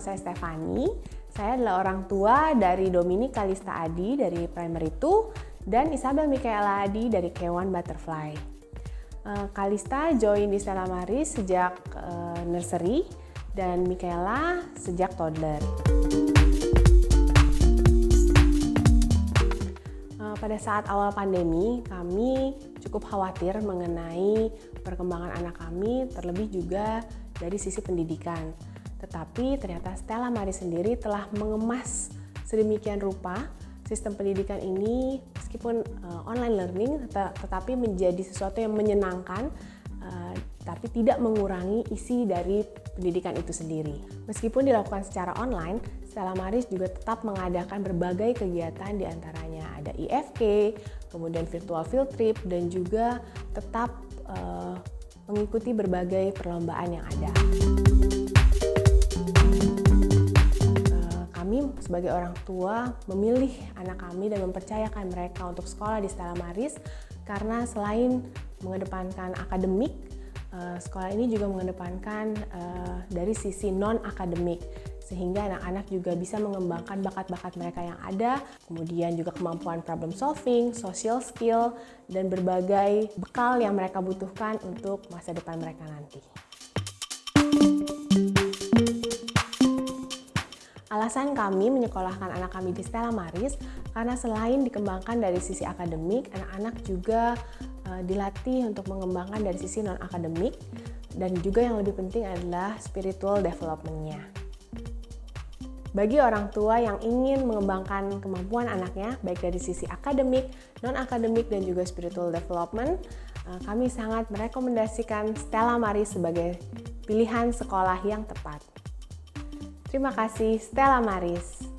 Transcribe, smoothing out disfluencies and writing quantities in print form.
saya Stefani. Saya adalah orang tua dari Dominic Kalista Adi dari Primary 2 dan Isabel Michaela Adi dari K1 Butterfly. Kalista join di Stella Maris sejak nursery dan Michaela sejak toddler. Pada saat awal pandemi, kami cukup khawatir mengenai perkembangan anak kami, terlebih juga dari sisi pendidikan. Tetapi ternyata Stella Maris sendiri telah mengemas sedemikian rupa sistem pendidikan ini, meskipun online learning, tetapi menjadi sesuatu yang menyenangkan, tapi tidak mengurangi isi dari pendidikan itu sendiri. Meskipun dilakukan secara online, Stella Maris juga tetap mengadakan berbagai kegiatan, diantaranya ada IFK, kemudian virtual field trip, dan juga tetap mengikuti berbagai perlombaan yang ada. Kami sebagai orang tua memilih anak kami dan mempercayakan mereka untuk sekolah di Stella Maris karena selain mengedepankan akademik, sekolah ini juga mengedepankan dari sisi non-akademik, sehingga anak-anak juga bisa mengembangkan bakat-bakat mereka yang ada, kemudian juga kemampuan problem solving, social skill, dan berbagai bekal yang mereka butuhkan untuk masa depan mereka nanti. Alasan kami menyekolahkan anak kami di Stella Maris karena selain dikembangkan dari sisi akademik, anak-anak juga dilatih untuk mengembangkan dari sisi non-akademik, dan juga yang lebih penting adalah spiritual development-nya. Bagi orang tua yang ingin mengembangkan kemampuan anaknya, baik dari sisi akademik, non-akademik, dan juga spiritual development, kami sangat merekomendasikan Stella Maris sebagai pilihan sekolah yang tepat. Terima kasih, Stella Maris.